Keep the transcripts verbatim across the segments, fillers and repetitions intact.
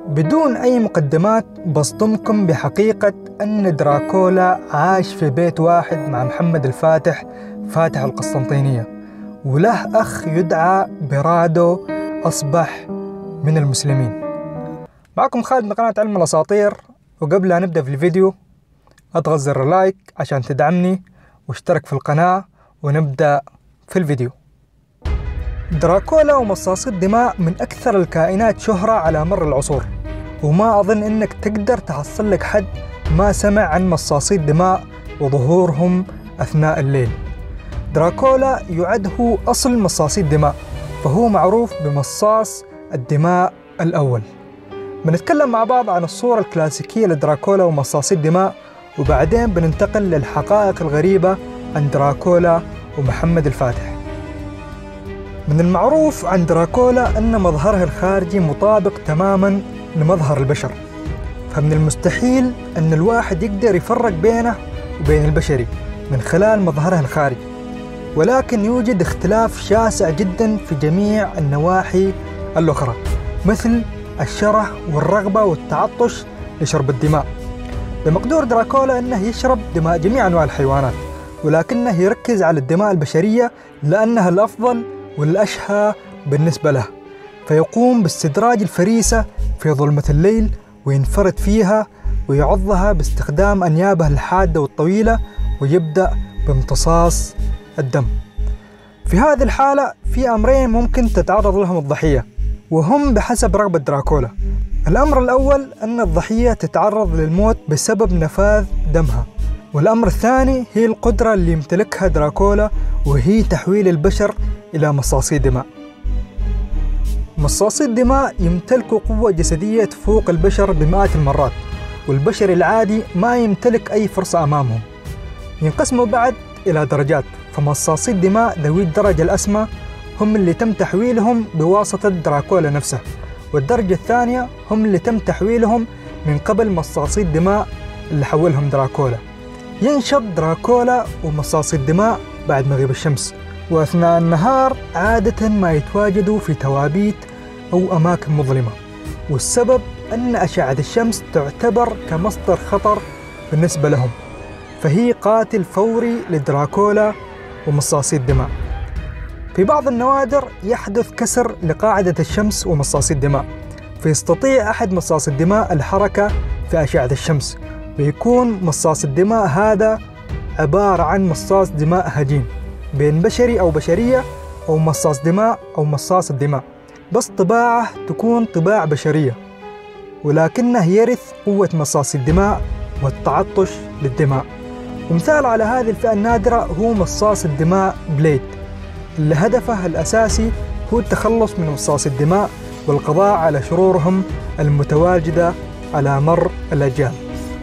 بدون أي مقدمات بصدمكم بحقيقة أن دراكولا عاش في بيت واحد مع محمد الفاتح فاتح القسطنطينية، وله أخ يدعى برادو أصبح من المسلمين. معكم خالد من قناة علم الأساطير، وقبل أن نبدأ في الفيديو أضغط زر لايك عشان تدعمني واشترك في القناة ونبدأ في الفيديو. دراكولا ومصاصي الدماء من أكثر الكائنات شهرة على مر العصور، وما أظن أنك تقدر تحصل لك حد ما سمع عن مصاصي الدماء وظهورهم أثناء الليل. دراكولا يعد هو أصل مصاصي الدماء، فهو معروف بمصاص الدماء الأول. بنتكلم مع بعض عن الصورة الكلاسيكية لدراكولا ومصاصي الدماء، وبعدين بننتقل للحقائق الغريبة عن دراكولا ومحمد الفاتح. من المعروف عن دراكولا أن مظهره الخارجي مطابق تماما لمظهر البشر، فمن المستحيل أن الواحد يقدر يفرق بينه وبين البشري من خلال مظهره الخارجي، ولكن يوجد اختلاف شاسع جدا في جميع النواحي الأخرى، مثل الشره والرغبة والتعطش لشرب الدماء. بمقدور دراكولا أنه يشرب دماء جميع أنواع الحيوانات، ولكنه يركز على الدماء البشرية لأنها الأفضل والأشهى بالنسبة له، فيقوم باستدراج الفريسة في ظلمة الليل وينفرد فيها ويعضها باستخدام أنيابه الحادة والطويلة، ويبدأ بامتصاص الدم. في هذه الحالة في أمرين ممكن تتعرض لهم الضحية، وهم بحسب رغبة دراكولا. الأمر الأول أن الضحية تتعرض للموت بسبب نفاذ دمها، والأمر الثاني هي القدرة اللي يمتلكها دراكولا، وهي تحويل البشر إلى مصاصي دماء. مصاصي الدماء يمتلكوا قوة جسدية تفوق البشر بمئات المرات، والبشر العادي ما يمتلك أي فرصة أمامهم. ينقسموا بعد إلى درجات، فمصاصي الدماء ذوي الدرجة الأسمى هم اللي تم تحويلهم بواسطة دراكولا نفسه، والدرجة الثانية هم اللي تم تحويلهم من قبل مصاصي الدماء اللي حولهم دراكولا. ينشط دراكولا ومصاصي الدماء بعد مغيب الشمس، وأثناء النهار عادة ما يتواجدوا في توابيت أو أماكن مظلمة، والسبب أن أشعة الشمس تعتبر كمصدر خطر بالنسبة لهم، فهي قاتل فوري لدراكولا ومصاصي الدماء. في بعض النوادر يحدث كسر لقاعدة الشمس ومصاصي الدماء، فيستطيع أحد مصاصي الدماء الحركة في أشعة الشمس، ويكون مصاص الدماء هذا عبارة عن مصاص دماء هجين بين بشري أو بشرية، أو مصاص دماء أو مصاص الدماء، بس طباعه تكون طباع بشرية، ولكنه يرث قوة مصاص الدماء والتعطش للدماء. ومثال على هذه الفئة النادرة هو مصاص الدماء بليد، اللي هدفه الأساسي هو التخلص من مصاص الدماء والقضاء على شرورهم المتواجدة على مر الأجيال.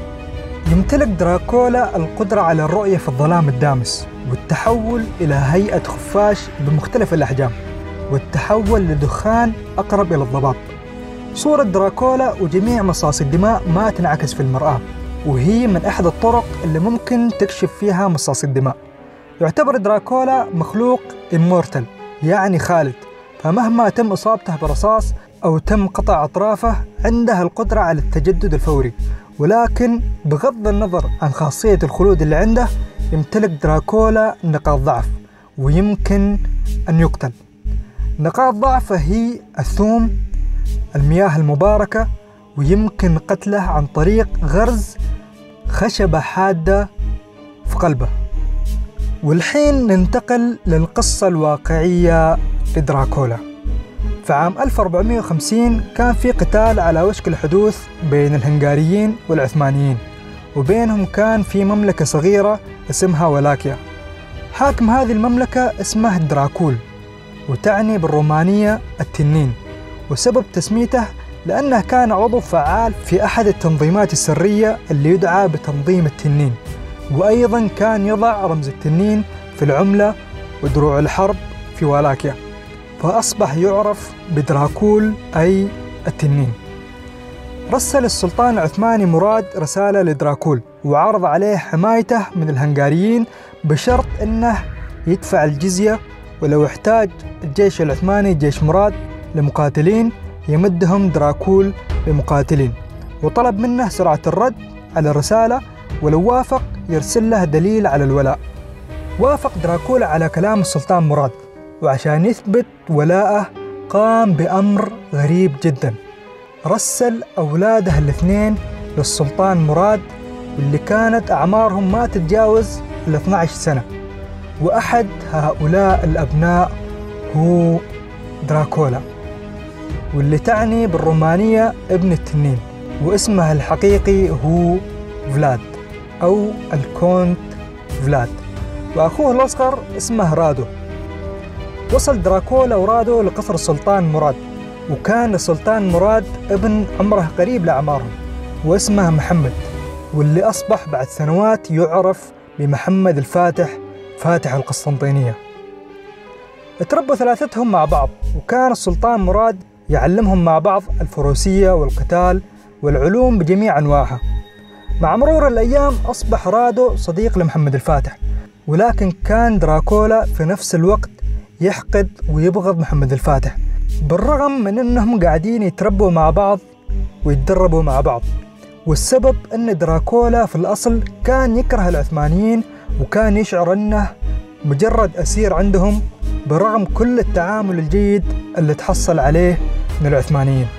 يمتلك دراكولا القدرة على الرؤية في الظلام الدامس، والتحول إلى هيئة خفاش بمختلف الأحجام، والتحول لدخان أقرب إلى الضباب. صورة دراكولا وجميع مصاصي الدماء ما تنعكس في المرآة، وهي من أحد الطرق اللي ممكن تكشف فيها مصاصي الدماء. يعتبر دراكولا مخلوق immortal، يعني خالد، فمهما تم إصابته برصاص أو تم قطع أطرافه عنده القدرة على التجدد الفوري، ولكن بغض النظر عن خاصية الخلود اللي عنده يمتلك دراكولا نقاط ضعف، ويمكن أن يقتل. نقاط ضعفه هي الثوم، المياه المباركة، ويمكن قتله عن طريق غرز خشبة حادة في قلبه. والحين ننتقل للقصة الواقعية لدراكولا. في عام ألف وأربعمئة وخمسين كان في قتال على وشك الحدوث بين الهنغاريين والعثمانيين، وبينهم كان في مملكة صغيرة اسمها ولاكيا. حاكم هذه المملكة اسمه دراكول، وتعني بالرومانية التنين، وسبب تسميته لأنه كان عضو فعال في أحد التنظيمات السرية اللي يدعى بتنظيم التنين، وأيضا كان يضع رمز التنين في العملة ودروع الحرب في ولاكيا، فأصبح يعرف بدراكول أي التنين. رسل السلطان العثماني مراد رسالة لدراكول، وعرض عليه حمايته من الهنغاريين بشرط أنه يدفع الجزية، ولو احتاج الجيش العثماني جيش مراد لمقاتلين يمدهم دراكول لمقاتلين، وطلب منه سرعة الرد على الرسالة، ولو وافق يرسل له دليل على الولاء. وافق دراكولا على كلام السلطان مراد، وعشان يثبت ولاءه قام بأمر غريب جدا. رسل أولاده الاثنين للسلطان مراد، واللي كانت أعمارهم ما تتجاوز ال اثني عشر سنة، وأحد هؤلاء الأبناء هو دراكولا، واللي تعني بالرومانية ابن التنين، واسمه الحقيقي هو فلاد أو الكونت فلاد، وأخوه الأصغر اسمه رادو. وصل دراكولا ورادو لقصر السلطان مراد، وكان السلطان مراد ابن عمره قريب لأعمارهم واسمه محمد، واللي أصبح بعد سنوات يعرف بمحمد الفاتح فاتح القسطنطينية. تربوا ثلاثتهم مع بعض، وكان السلطان مراد يعلمهم مع بعض الفروسية والقتال والعلوم بجميع أنواعها. مع مرور الأيام أصبح رادو صديق لمحمد الفاتح، ولكن كان دراكولا في نفس الوقت يحقد ويبغض محمد الفاتح، بالرغم من أنهم قاعدين يتربوا مع بعض ويتدربوا مع بعض. والسبب أن دراكولا في الأصل كان يكره العثمانيين، وكان يشعر أنه مجرد أسير عندهم برغم كل التعامل الجيد اللي تحصل عليه من العثمانيين.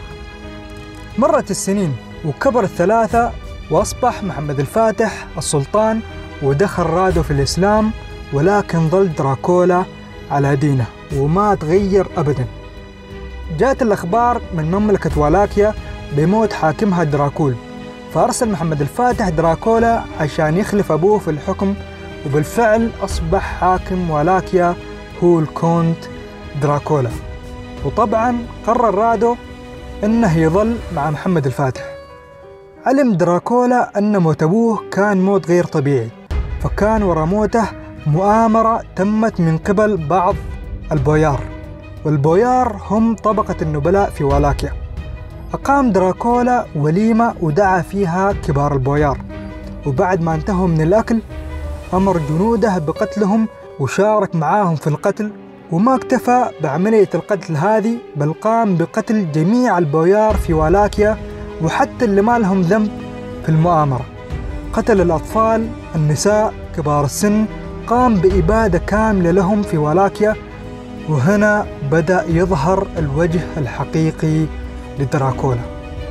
مرت السنين وكبر الثلاثة، وأصبح محمد الفاتح السلطان ودخل رادو في الإسلام، ولكن ظل دراكولا على دينه وما تغير أبدا. جاءت الأخبار من مملكة والاكيا بموت حاكمها دراكول، فأرسل محمد الفاتح دراكولا عشان يخلف أبوه في الحكم، وبالفعل أصبح حاكم والاكيا هو الكونت دراكولا. وطبعا قرر رادو أنه يظل مع محمد الفاتح. علم دراكولا أن موت أبوه كان موت غير طبيعي، فكان وراء موته مؤامرة تمت من قبل بعض البويار، والبويار هم طبقة النبلاء في والاكيا. أقام دراكولا وليمة ودعا فيها كبار البويار، وبعد ما انتهوا من الأكل أمر جنوده بقتلهم وشارك معاهم في القتل. وما اكتفى بعملية القتل هذه، بل قام بقتل جميع البويار في والاكيا، وحتى اللي ما لهم ذنب في المؤامرة. قتل الأطفال، النساء، كبار السن، قام بإبادة كاملة لهم في والاكيا. وهنا بدأ يظهر الوجه الحقيقي لدراكولا.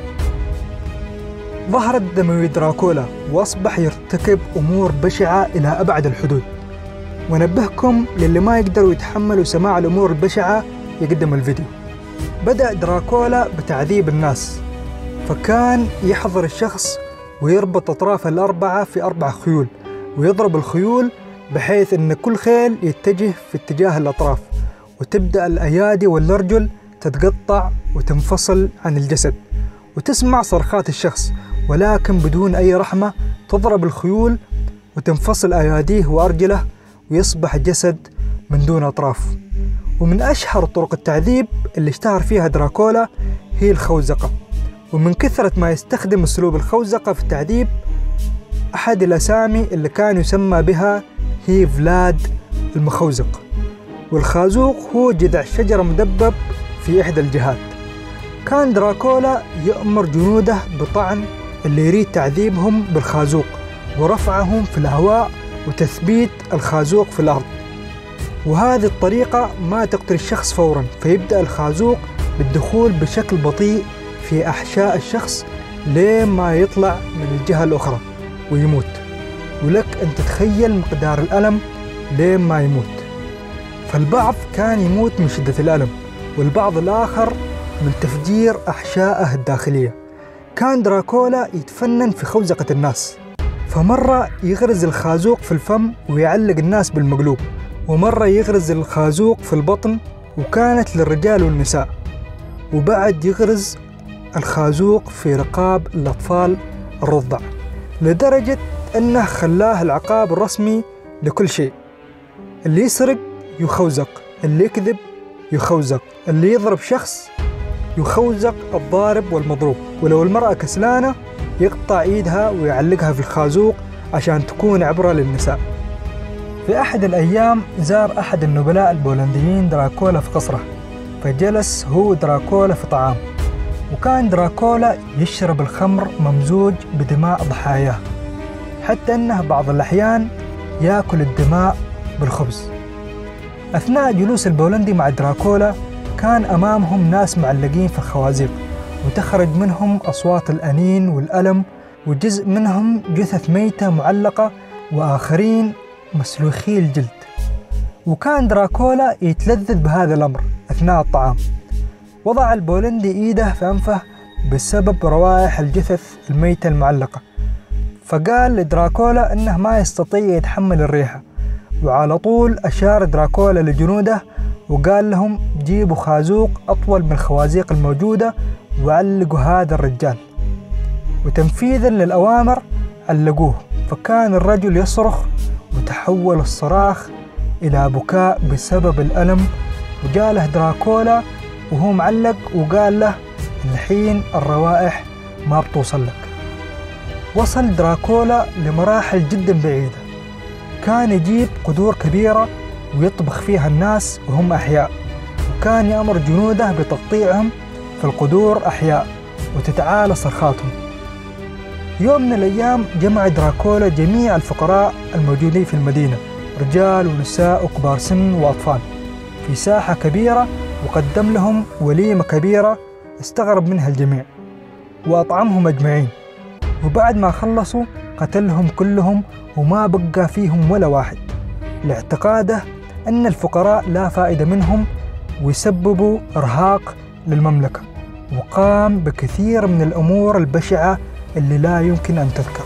ظهر الدموي دراكولا وأصبح يرتكب أمور بشعة إلى أبعد الحدود. ونبهكم للي ما يقدروا يتحملوا سماع الأمور البشعة يقدموا الفيديو. بدأ دراكولا بتعذيب الناس، فكان يحضر الشخص ويربط أطراف الأربعة في أربع خيول، ويضرب الخيول بحيث أن كل خيل يتجه في اتجاه الأطراف، وتبدأ الأيادي والأرجل تتقطع وتنفصل عن الجسد، وتسمع صرخات الشخص، ولكن بدون أي رحمة تضرب الخيول وتنفصل أياديه وأرجله، ويصبح جسد من دون أطراف. ومن أشهر طرق التعذيب اللي اشتهر فيها دراكولا هي الخوزقة. ومن كثرة ما يستخدم أسلوب الخوزقة في التعذيب، أحد الأسامي اللي كان يسمى بها هي فلاد المخوزق. والخازوق هو جذع شجرة مدبب في إحدى الجهات. كان دراكولا يأمر جنوده بطعن اللي يريد تعذيبهم بالخازوق، ورفعهم في الهواء وتثبيت الخازوق في الأرض. وهذه الطريقة ما تقتل الشخص فورا، فيبدأ الخازوق بالدخول بشكل بطيء في أحشاء الشخص لين ما يطلع من الجهة الأخرى ويموت. ولك أن تتخيل مقدار الألم لين ما يموت. فالبعض كان يموت من شدة الألم، والبعض الآخر من تفجير أحشائه الداخلية. كان دراكولا يتفنن في خوزقة الناس، فمرة يغرز الخازوق في الفم ويعلق الناس بالمقلوب، ومرة يغرز الخازوق في البطن وكانت للرجال والنساء، وبعد يغرز الخازوق في رقاب الأطفال الرضع، لدرجة أنه خلاه العقاب الرسمي لكل شيء. اللي يسرق يخوزق، اللي يكذب يخوزق، اللي يضرب شخص يخوزق الضارب والمضروب، ولو المرأة كسلانة يقطع إيدها ويعلقها في الخازوق عشان تكون عبرة للنساء. في أحد الأيام زار أحد النبلاء البولنديين دراكولا في قصره، فجلس هو دراكولا في طعام، وكان دراكولا يشرب الخمر ممزوج بدماء ضحاياه، حتى أنه بعض الأحيان يأكل الدماء بالخبز. أثناء جلوس البولندي مع دراكولا كان أمامهم ناس معلقين في الخوازيق، وتخرج منهم أصوات الأنين والألم، وجزء منهم جثث ميتة معلقة، وآخرين مسلوخي الجلد. وكان دراكولا يتلذذ بهذا الأمر أثناء الطعام. وضع البولندي إيده في أنفه بسبب روائح الجثث الميتة المعلقة، فقال لدراكولا أنه ما يستطيع يتحمل الريحة، وعلى طول أشار دراكولا لجنوده وقال لهم جيبوا خازوق أطول من الخوازيق الموجودة وعلقوا هذا الرجال. وتنفيذا للأوامر علقوه، فكان الرجل يصرخ وتحول الصراخ إلى بكاء بسبب الألم. وجاله دراكولا وهو معلق وقال له الحين الروائح ما بتوصل لك. وصل دراكولا لمراحل جدا بعيدة، كان يجيب قدور كبيرة ويطبخ فيها الناس وهم أحياء، وكان يأمر جنوده بتقطيعهم في القدور أحياء وتتعالى صرخاتهم. يوم من الأيام جمع دراكولا جميع الفقراء الموجودين في المدينة، رجال ونساء وكبار سن وأطفال، في ساحة كبيرة، وقدم لهم وليمة كبيرة استغرب منها الجميع، وأطعمهم أجمعين. وبعد ما خلصوا قتلهم كلهم وما بقى فيهم ولا واحد، لاعتقاده أن الفقراء لا فائدة منهم ويسببوا إرهاق للمملكة. وقام بكثير من الأمور البشعة اللي لا يمكن أن تذكر.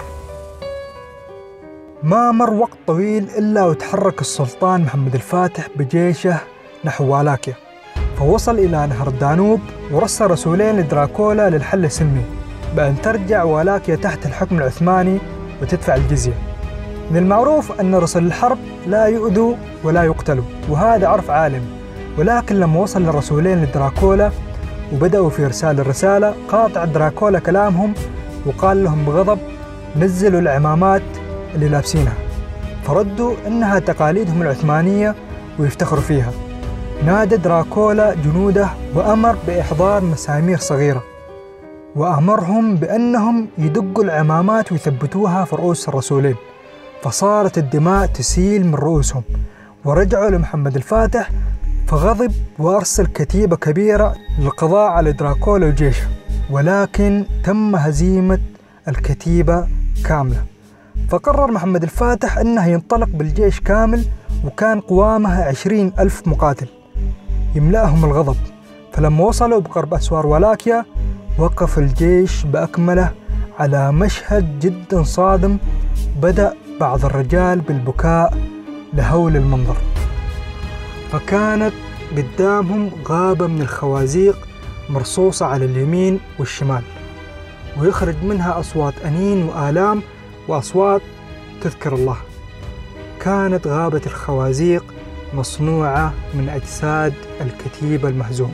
ما مر وقت طويل إلا وتحرك السلطان محمد الفاتح بجيشه نحو والاكيا، فوصل إلى نهر الدانوب ورسل رسولين لدراكولا للحل السلمي بأن ترجع والاكيا تحت الحكم العثماني وتدفع الجزية. من المعروف أن رسل الحرب لا يؤذوا ولا يقتلوا، وهذا عرف عالمي. ولكن لما وصل الرسولين لدراكولا وبدأوا في إرسال الرسالة، قاطع دراكولا كلامهم وقال لهم بغضب نزلوا العمامات اللي لابسينها، فردوا إنها تقاليدهم العثمانية ويفتخروا فيها. نادى دراكولا جنوده وأمر بإحضار مسامير صغيرة، وأمرهم بأنهم يدقوا العمامات ويثبتوها في رؤوس الرسولين، فصارت الدماء تسيل من رؤوسهم. ورجعوا لمحمد الفاتح فغضب وأرسل كتيبة كبيرة للقضاء على دراكولا وجيشه، ولكن تم هزيمة الكتيبة كاملة. فقرر محمد الفاتح أنه ينطلق بالجيش كامل، وكان قوامه عشرين ألف مقاتل يملأهم الغضب. فلما وصلوا بقرب أسوار والاكيا وقف الجيش بأكمله على مشهد جدا صادم. بدأ بعض الرجال بالبكاء لهول المنظر، فكانت قدامهم غابة من الخوازيق مرصوصة على اليمين والشمال، ويخرج منها أصوات أنين وآلام وأصوات تذكر الله. كانت غابة الخوازيق مصنوعة من أجساد الكتيبة المهزومة.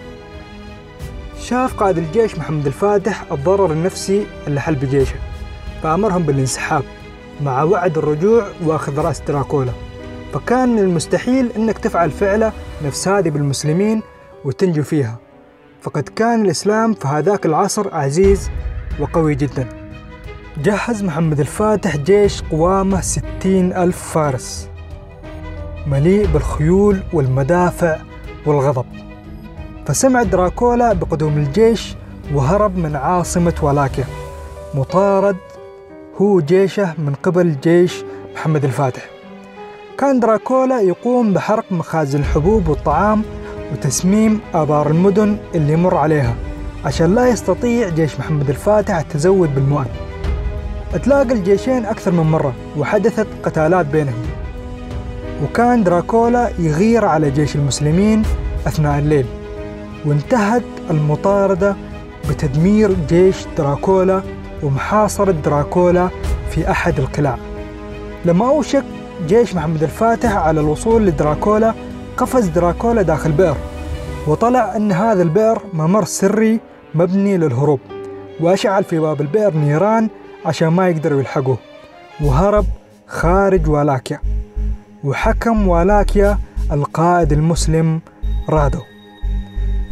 شاف قائد الجيش محمد الفاتح الضرر النفسي اللي حل بجيشه، فأمرهم بالانسحاب مع وعد الرجوع وأخذ رأس دراكولا. فكان من المستحيل أنك تفعل فعلة نفس هذه بالمسلمين وتنجو فيها، فقد كان الإسلام في هذاك العصر عزيز وقوي جدا. جهز محمد الفاتح جيش قوامه ستين ألف فارس مليء بالخيول والمدافع والغضب. فسمع دراكولا بقدوم الجيش وهرب من عاصمة والاكيا مطارد هو جيشه من قبل جيش محمد الفاتح. كان دراكولا يقوم بحرق مخازن الحبوب والطعام وتسميم آبار المدن اللي يمر عليها عشان لا يستطيع جيش محمد الفاتح التزود بالمؤن. اتلاقى الجيشين أكثر من مرة وحدثت قتالات بينهم، وكان دراكولا يغير على جيش المسلمين أثناء الليل، وانتهت المطاردة بتدمير جيش دراكولا ومحاصرة دراكولا في أحد القلاع. لما أوشك جيش محمد الفاتح على الوصول لدراكولا، قفز دراكولا داخل بئر، وطلع أن هذا البئر ممر سري مبني للهروب، وأشعل في باب البئر نيران عشان ما يقدروا يلحقوه، وهرب خارج والاكيا. وحكم والاكيا القائد المسلم رادو.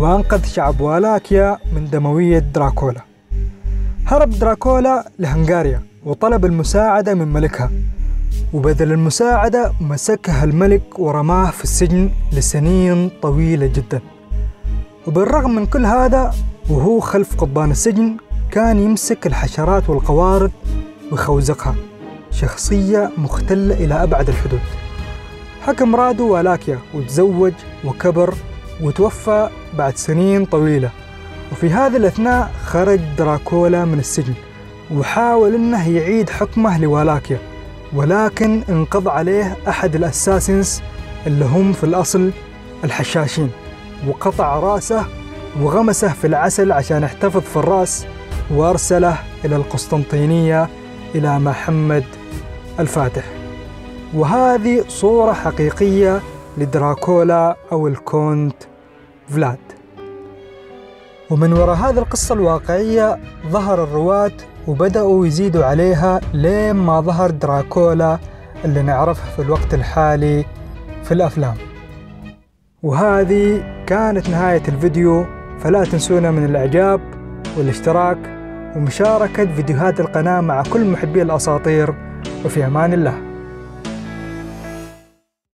وأنقذ شعب والاكيا من دموية دراكولا. هرب دراكولا لهنغاريا وطلب المساعدة من ملكها، وبذل المساعدة مسكها الملك ورماه في السجن لسنين طويلة جدا. وبالرغم من كل هذا وهو خلف قضبان السجن كان يمسك الحشرات والقوارض ويخوزقها، شخصية مختلة إلى أبعد الحدود. حكم رادو والاكيا وتزوج وكبر وتوفى بعد سنين طويلة. وفي هذه الأثناء خرج دراكولا من السجن وحاول أنه يعيد حكمه لوالاكيا، ولكن انقض عليه أحد الأساسنز اللي هم في الأصل الحشاشين، وقطع رأسه وغمسه في العسل عشان يحتفظ في الرأس، وأرسله إلى القسطنطينية إلى محمد الفاتح. وهذه صورة حقيقية لدراكولا أو الكونت فلاد. ومن وراء هذه القصة الواقعية ظهر الرواة وبدأوا يزيدوا عليها لين ما ظهر دراكولا اللي نعرفه في الوقت الحالي في الأفلام. وهذه كانت نهاية الفيديو، فلا تنسونا من الإعجاب والاشتراك ومشاركة فيديوهات القناة مع كل محبي الأساطير، وفي أمان الله.